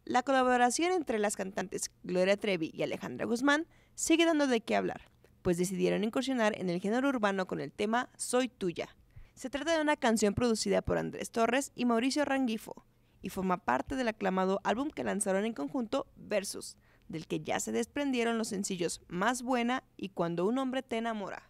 la colaboración entre las cantantes Gloria Trevi y Alejandra Guzmán sigue dando de qué hablar, pues decidieron incursionar en el género urbano con el tema Soy Tuya. Se trata de una canción producida por Andrés Torres y Mauricio Rangifo, y forma parte del aclamado álbum que lanzaron en conjunto Versus, del que ya se desprendieron los sencillos Más Buena y Cuando un hombre te enamora.